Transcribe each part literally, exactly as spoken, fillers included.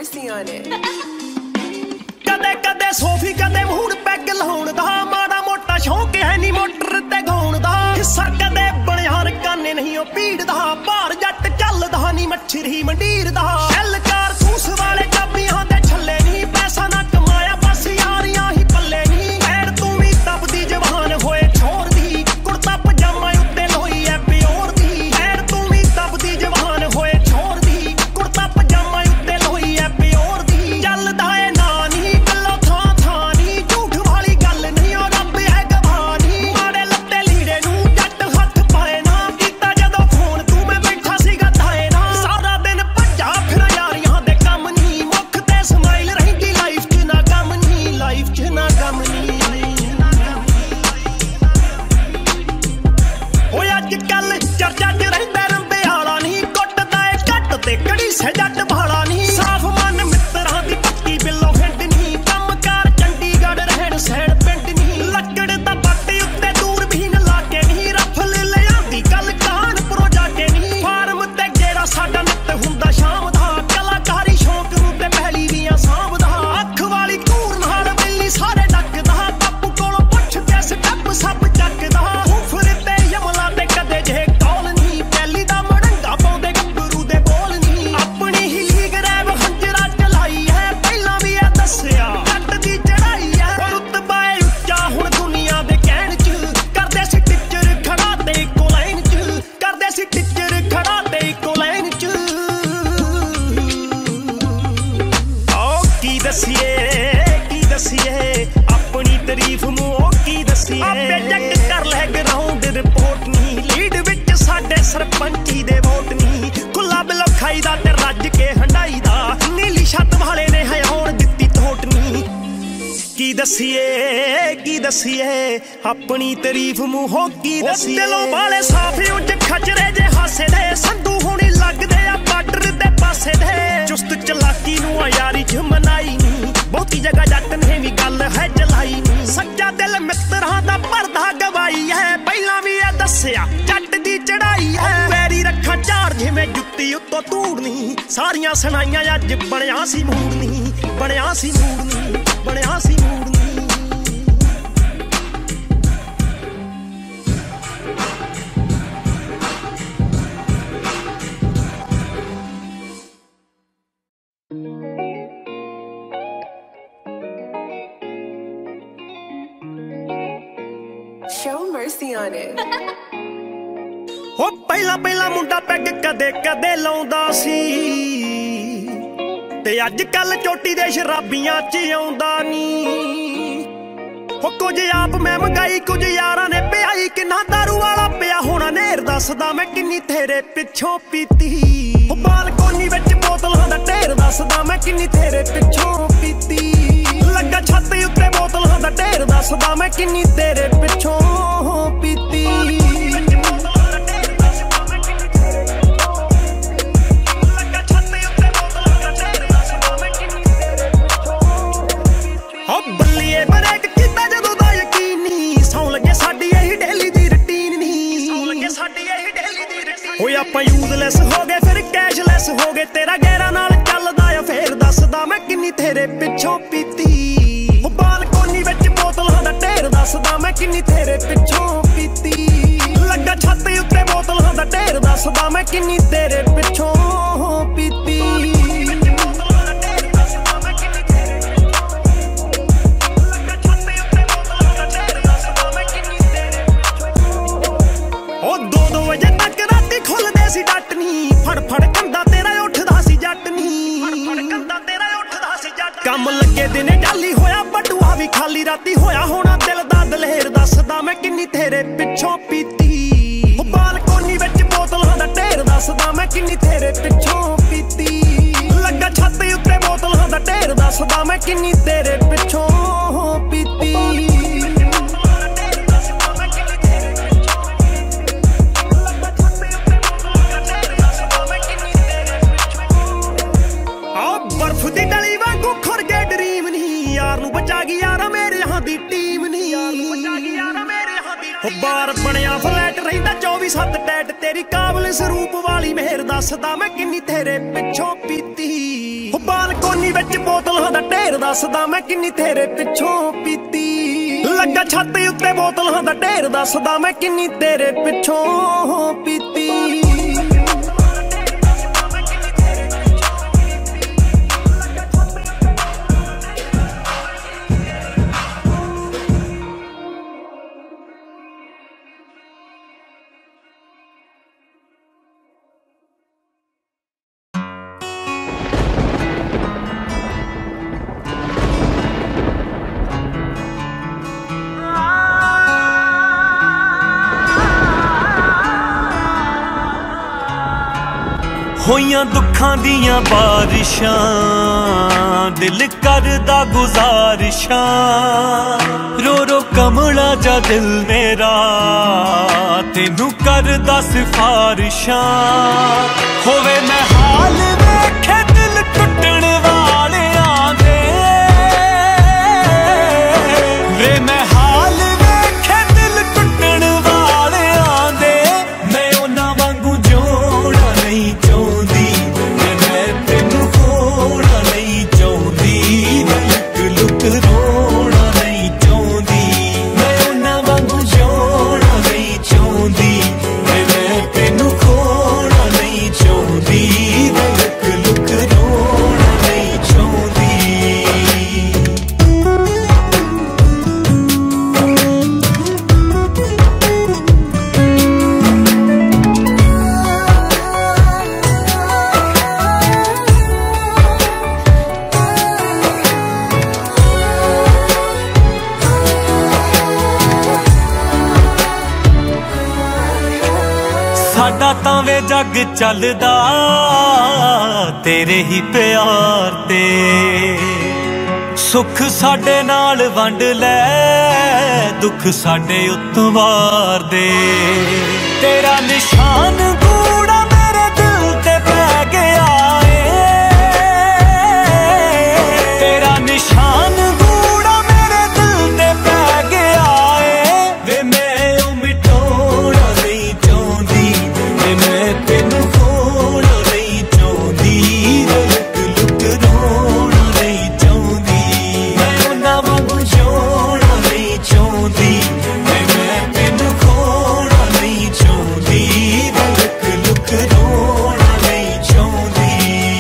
mercy on it. कदे कदे Sophie कदे मूड पैग लाउण दा माड़ा मोटा शौक है नी मोटर ते गाउण दा हिस्सा कदे बणियार काने नहीं ओ पीड़ दा भार जट चलदा नी मच्छरी मंडीर दा एलकार सूस वाले चाबियां दे छल्ले नी पैसा ना कमाया बस यारियां ही पल्ले नी ऐड तू भी तपदी जवान होए छोर दी कुर्ता पजामा उत्ते लोई है प्योर दी ऐड तू भी तपदी जवान होए छोर दी कुर्ता पजामा उत्ते लोई है प्योर दी चलदा है ना नी गल्लो थां थां नी झूठ वाली गल नहीं ओ रब है गवानी माड़े लत्ते लीड़े नू जट हथ पाए ना कीता जदों फोन तू मैं बैठा सीगा ताए ना सारा दिन भज्जा फिर यारियां दे कम नी मुख ते स्माइल रहिंदी लाइफ च ना गम नी लाइफ च ना गम नी ओए अज कल चर्चा च रहिंदा रंबे आला नी कुੱਟਦਾ ਏ घट ते कड़ी से जट भाला नी साफ मन मित्तरां दी पक्की बिल्लो हिंड नी कमकार चंडीगढ़ रहण सैण पिंड नी लकड़ दा पट्टी उत्ते दूरबीन लाके नी रफल लियांदी कल कानपुरों जाके नी फार्म ते गेड़ा साडा नित हुंदा शाम दा कलाकारी शौक नूं ते पहली वीआं सांभदा अख वाली घूर नाल वेली सारे डकदा बापू कोलों पुੱਛ के स्टैप सब ਚੱਕਦਾ ਉਫਰ ते यमला ते कदे जे कौल नी पहली दा मड़ंगा पाउंदे गब्बरू दे बोल नी अपनी ही लीग रैब हंजरा चलाई है पहला भी ए दस्सिया जट दी चढ़ाई है रुतबा ए ਉੱਚਾ हुण दुनिया दे कहण च करदे सी टिचर खड़ा ते इक्को लाइन च करदे सी टिचर खड़ा ते इक्को लाइन च ओ की दस्सिए की दस्सिए अपनी तारीफ मूंहों की दस्सिए आपे चेक कर ले ग्राउंड रिपोर्ट नी लीड विच साडे सरपंची दे वोट नी खुला बिलो खाईदा ते रज के हंडाई दा नीली छत वाले ने हयाउण दित्ती थोट नी की दस्सिए की दस्सिए अपनी तारीफ मूंहों की दस्सिए दिलों वाले साफ उज खचरे जे हासे दे संधू होनी लगदे आ बार्डर दे पासे दे चुस्त चलाकी नूं यारी च मनाई नी बहुती जगह जट ने भी गल है जलाई नी सच्चा दिल मित्तरां दा भरदा गवाई है पहला भी ए दस्सिया जट दी चढ़ाई है वैरी रखा चार जिवें जुत्ती उत्तों धूड़नी सारियां सुनाइयां अज बणिया सी मूड़नी बणिया सी मूड़नी बणिया सी मूड़नी Show mercy on it. हो पहला पहला मुंडा पैग कदे कदे लाउंदा सी ते अज कल चोटी दे शराबियां च आउंदा नी हो कुछ आप मैं मंगाई कुछ यारां ने पियाई किन्ना दारू वाला पिया होना नेर दसदा मैं किन्नी तेरे पिछों पीती हो बालकोनी विच बोतलां दा ढेर दसदा मैं किन्नी तेरे पिछों पीती लगा छत उत्ते बोतलां दा ढेर दसदा मैं किन्नी तेरे पिछों पीती बल्लिए ब्रेक कीता जदों दा यकीन नी सौं लगे साडी यही डेली दी रूटीन नी सौं लगे साडी यही डेली दी रूटीन होए आपां यूजलैस हो गए फिर कैशलैस हो गए तेरा गैरा नाल चलदा आ फेर दसदा मैं किन्नी तेरे पिछों पीती हो बालकोनी विच बोतलां दा ढेर दसदा मैं किन्नी तेरे पिछों पीती लगा छत उत्ते बोतलां दा ढेर दसदा मैं किन्नी तेरे पिछों पीती फड़ फड़ कंधा तेरा उठदा सी जट नी कम लगे दिने जाली होया बटुआ भी खाली राती होया होना दिल दा दलेर दसदा मैं किन्नी तेरे पिछों पीती हो बालकोनी विच बोतलां दा ढेर दसदा मैं किन्नी तेरे पिछों पीती लगा छत उत्ते बोतलां दा ढेर दसदा मैं किन्नी तेरे पिछों पीती बार बनया फ्लैट रहिंदा चौबी सत्त टैट तेरी काबल स्वरूप वाली मेहर दसदा मैं किन्नी तेरे पिछों पीती बालकोनी विच बोतलों दा ढेर दसदा मैं किन्नी तेरे पिछों पीती लगा छत उत्ते बोतलों दा ढेर दसदा मैं किन्नी तेरे पिछों पीती होइयां दुखां दियां बारिशां दिल करदा गुजारिशां रो रो कमला जा दिल मेरा तेनू करदा सिफारिशां होवे मैं हाल वेखे दिल टुटण वालियां दे वे मैं हाल वेखे दिल टुटण वालियां दे मैं उन्हां वांगू जोड़ा नहीं साडा तां वे जग चलदा तेरे ही प्यार ते सुख साडे नाल वंड लै दुख साडे उत्तों वार दे तेरा निशान गूड़ा मेरे दिल ते पै गया है तेरा निशान गूड़ा मेरे दिल ते पै गया है वे मैं ओ मिटोड़ा नहीं चाहती मैं तेनू खोना नहीं चाहती लुक लुक रोना नहीं चाहती मैं उन्हां वांगू जोड़ा नहीं चाहती मैं तेनू खोना नहीं चाहती लुक लुक रोना नहीं चाहती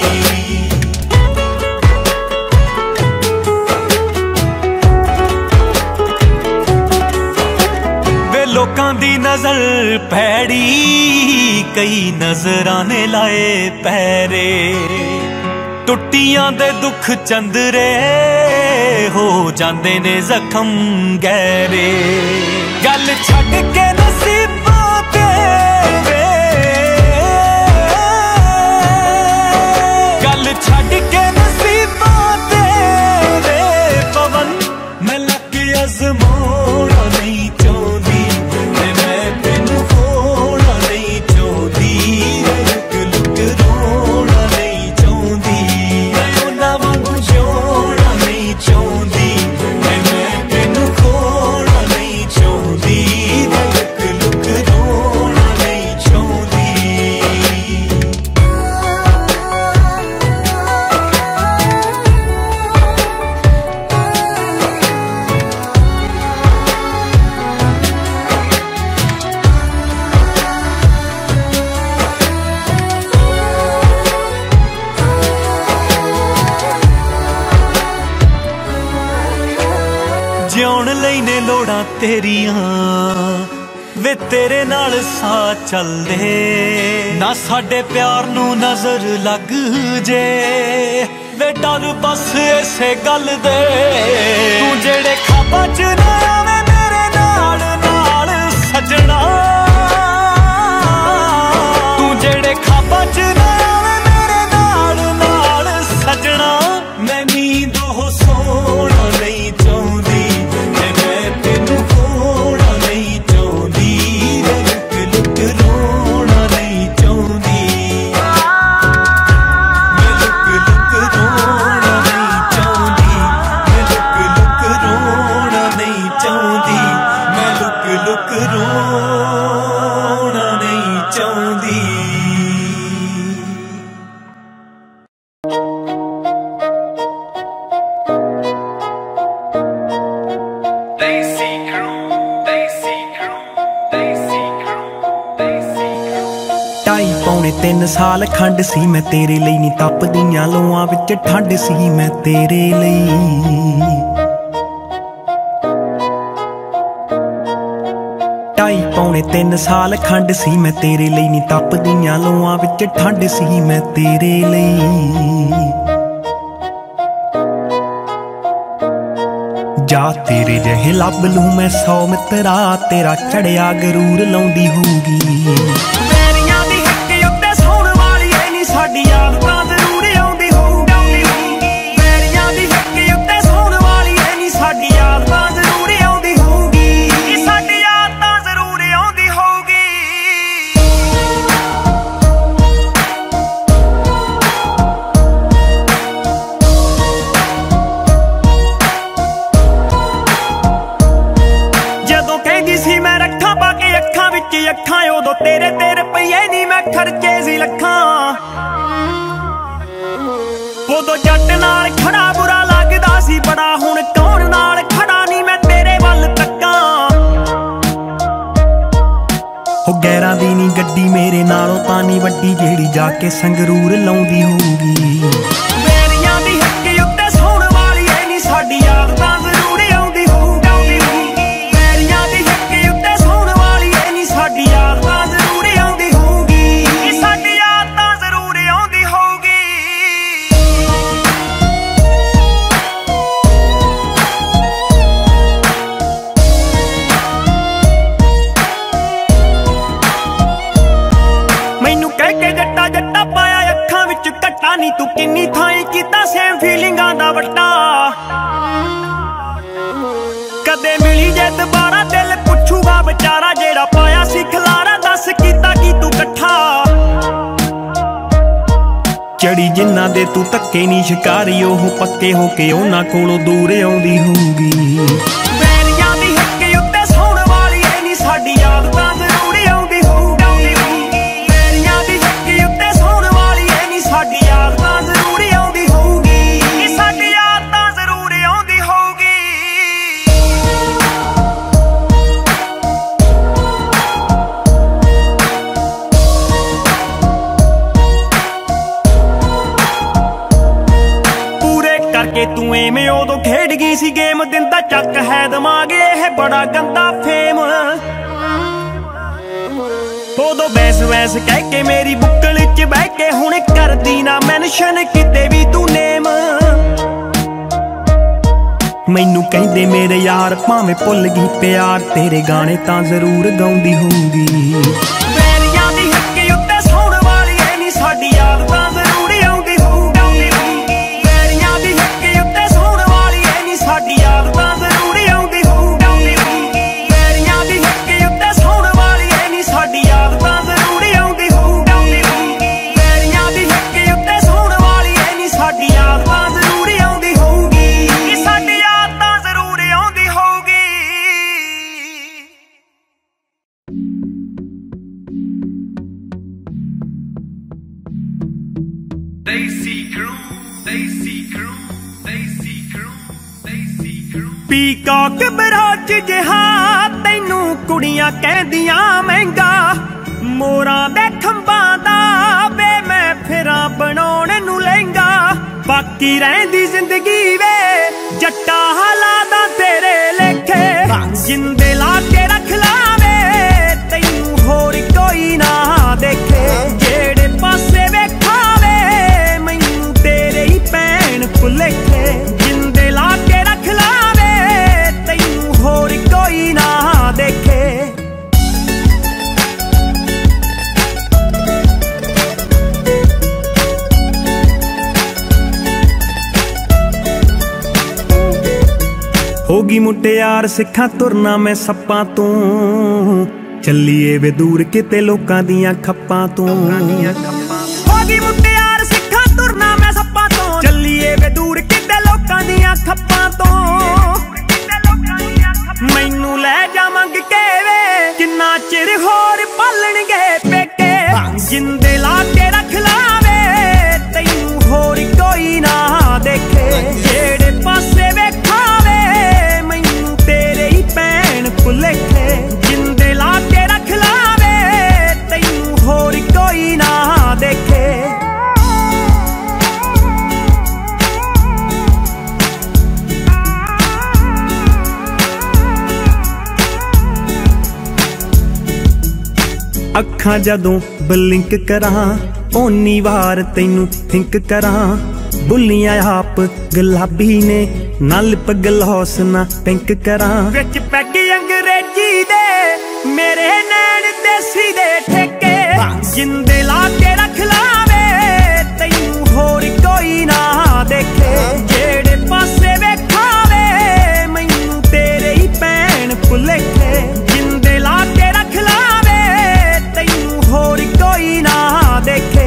वे लोकां दी नजर भैड़ी कई नजराने लाए पैरे टुट्टियां दे दुख चंदरे हो जांदे ने जख्म गहरे गल छड्ड के नसीबां ते वे गल छड्ड के नसीबां ते वे पवन मैं लग अज़माना नहीं चाहती मैं तेनू खोना नहीं चाहती लुक लुक रोना नहीं चाहती मैं उन्हां वांगू जोड़ा नहीं चाहती मैं तेनू खोना नहीं चाहती लुक लुक रोना नहीं चाहती ਜਿਉਣ ਲਈ ਨੇ ਲੋੜਾਂ ਤੇਰੀਆਂ ਵੇ ਤੇਰੇ ਨਾਲ ਸਾਹ ਚੱਲਦੇ ਨਾ ਸਾਡੇ ਪਿਆਰ ਨੂੰ ਨਜ਼ਰ ਲੱਗ ਜੇ ਵੇ ਡਰ ਬਸ ਇਸੇ ਗੱਲ ਦੇ ਤੂੰ ਜਿਹੜੇ ਖਾਬਾਂ ਚ ਨਾ ਆਵੇਂ ਮੇਰੇ ਨਾਲ ਨਾਲ ਸਜਣਾ ਤੂੰ ਜਿਹੜੇ ਖਾਬਾਂ ਚ ਨਾ ਆਵੇਂ ਮੇਰੇ ਨਾਲ ਨਾਲ ਸਜਣਾ ਮੈਂ ਨੀਂਦ ਉਹ ਸੋਣਾ ਨਹੀਂ ਚਾਹੁੰਦੀ पौने तीन साल खंड सी मैं तेरे लई नी तपदियां लोआं विच ठंड सी मैं तेरे लई। ढाई पौने तीन साल खंड सी मैं तेरे लई नी तपदियां लोआं विच ठंड सी मैं तेरे लई। जा तेरे जहे लभ लूं मैं सौ मित्रा तेरा चढ़िया गरूर लाउंदी होगी। बैरियां दी हक्के उत्ते सौण वाली ऐ नी साडी याद तां जरूर आउंदी होगी। बैरियां दी हक्के उत्ते सौण वाली ऐ नी साडी याद तां जरूर आउंदी होगी। साडी याद तां जरूर आउंदी होगी। मैं रखा पाके अखां विच अखां उदों तेरे तेरे पईए नी मैं खर्चे सी लखां। उदों जट नाल खड़ा बुरा लगदा सी बड़ा हुण कौन नाल खड़ा नी मैं तेरे वल तक्कां। हो गैरां दी नी गड्डी मेरे नालों तां नी वड्डी जेड़ी जाके संगरूर लाउंदी होगी। बैरियां दी हक्के उत्ते सौण वाली ऐ नी साडी याद तां जरूर आउंदी होगी। साडी याद तां जरूर आउंदी होगी। साडी याद तां जरूर आउंदी होगी। मैनू कह के जट्टा जट्टा पाया अखां विच घट्टा नी तू किन्नी थाई कीता सेम फीलिंगां दा वट्टा। कदे मिली जे दोबारा दिल पुछूगा बेचारा जेड़ा पाया सी खलारा दस कीता की तू कट्ठा। चढ़ी जिन्ना दे तू धक्के नी शिकारी ओह पक्के होके उन्हां कोलों दूर आउंदी होगी। बैरियां दी हक्के उत्ते सौण वाली ऐ नी साडी याद तां जरूर आउंदी होगी। बैरियां दी हक्के उत्ते सौण वाली ऐ नी साडी याद तां जरूर आउंदी होगी। साडी याद तां जरूर आउंदी होगी। करके तू एवें उदों खेड गई सी गेम दिंदा चक है दिमाग एह बड़ा गंदा फेम। उदों बैस वैस कह के मेरी बुक्कल च बह के हुण करदी ना मैंशन किते भी तू नेम। मैनू कहंदे मेरे यार भावें भुल गई प्यार तेरे गाने तां जरूर गाउंदी होगी। बैरियां दी हक्के उत्ते सौण वाली ऐ नी साडी याद तां जरूर आउंदी होगी। साडी याद तां जरूर आउंदी होगी। बैरियां दी हक्के उत्ते सौण वाली ऐ नी साडी याद तां जरूर आउंदी होगी। बैरियां दी हक्के उत्ते सौण वाली ऐ नी साडी याद तां जरूर आउंदी होगी। साडी याद तां जरूर आउंदी होगी। Desi Crew, Desi Crew, Desi Crew। Peacock brooch जिहा तैनू कुड़ियां कहदियां महंगा। मोरां दे खंबां दा वे मैं फिरां बनाउण नू लहंगा। बाकी रहिंदी जिंदगी वे जट्टा हालादा तेरे लेखे। जिंदे ला के रख लावे तैनू होर कोई ना देखे। जेड़े पासे वेखावे मैनू तेरे ही भैण भुलेखे। जिंदे ला के रख लावे तैनू होर कोई ना देखे। होगी मुटियार सिखा तुरना मैं सप्पां तों। चलीए वे दूर किते लोकां दियां खप्पां तों। होगी मुटियार सिखा तुरना मैं सप्पां तों। चलीए वे दूर किते लोकां दियां खप्पां तों। मैनू लै जा मंग के वे किन्ना चिर होर पालणगे पेके। जिंदे ला के रख लावे तैनू होर कोई ना देखे। जेड़े पासे वेखावे मैनू तेरे ही भैण भुलेखे। जिंदे ला के रख लावे तैनू होर कोई ना अखां जदों बलिंक करां ओनी वार तैनू थिंक करां। बुलियां आप गुलाबी ने ना लिप ग्लॉस ना पिंक करां। विच पैगी अंग्रेजी दे मेरे नैन देसी दे ठेके जिंदे ला के रख लावे तैनू होर कोई ना देखे। जेड़े पासे वेखावे मैनू तेरे ही भैन भुलेखे। जिंदे ला के रख लावे तैनू होर कोई ना देखे।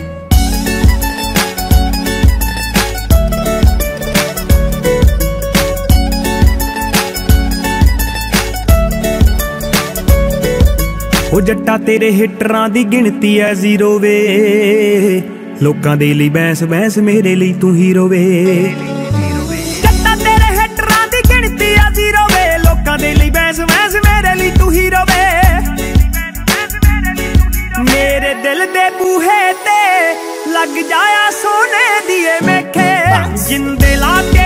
ओ जट्टा तेरे हिटरां दी गिनती है जीरो वे। लोकां दे लई बैंस बैंस मेरे लई तू हीरो वे। जट्टा तेरे हिटरां दी गिनती है जीरो वे। लोकां दे लई बैंस बैंस मेरे लई तू हीरो वे। मेरे दिल दे बूहे ते लग जाया सोने दिए मेखे। जिंदे ला के